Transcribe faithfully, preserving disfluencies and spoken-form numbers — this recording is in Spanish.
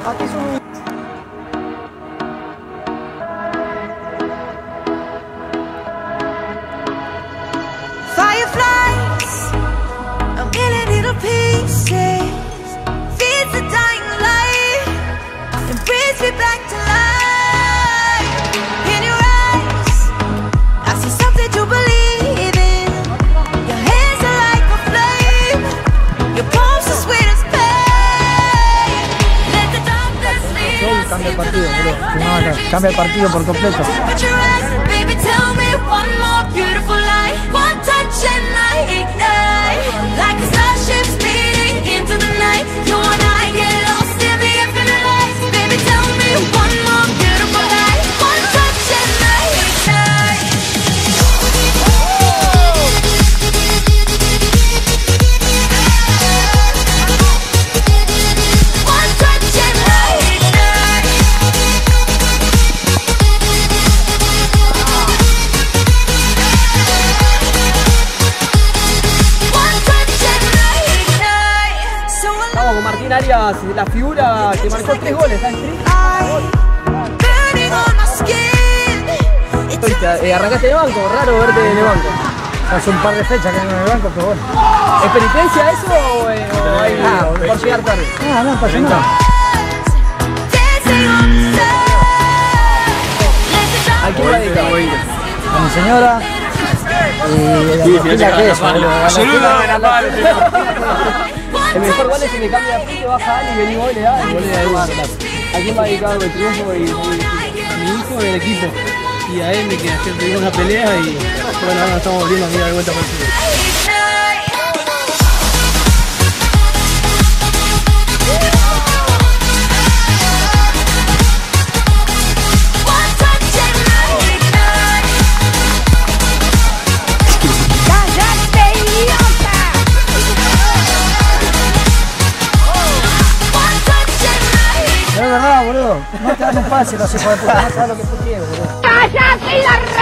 Aquí es un... Fireflies, a million little pieces, feeds the dying light and brings me back to life. In your eyes, I see something to believe in. Your hands are like a flame, your palms are sweet as pain. Let the darkness lead us Cambia el into partido, the boludo. light. No, no, cambia el partido por completo. Put your eyes, baby, tell me one more beautiful light. One touch and I ignite, like a starship speeding into the night. You and I get lost in the infinite light. Baby, tell me one more beautiful light. One touch and I ignite. One touch and I ignite. One touch and I ignite. So Estamos con Martín Arias, la figura que marcó tres goles, está en street. burning on my skin. It's Eh, arrancaste de banco, raro verte en el banco. Hace un par de fechas que no en el banco, pero bueno. ¿Es penitencia eso o, eh, o hay Ah, por llegar tarde? Ah, no, pasa nada. dancing on the side. Let the ¿A quién va dedicado? A mi señora. Y la mochila que es, boludo. A la Saludos de la madre. El mejor gol es el que cambia de frente, baja Ali, vení vos, le da y volea de mar. ¿A quién va dedicado el triunfo y, y- A mi hijo y al equipo. Y a Emi, que ayer tuvimos una pelea y bueno, ahora nos estamos volviendo a mirar de vuelta por el fútbol. No es verdad, boludo. No te dan un pase, los hijos de puta. No sabes lo que tú quieres, boludo. ¡Cállate la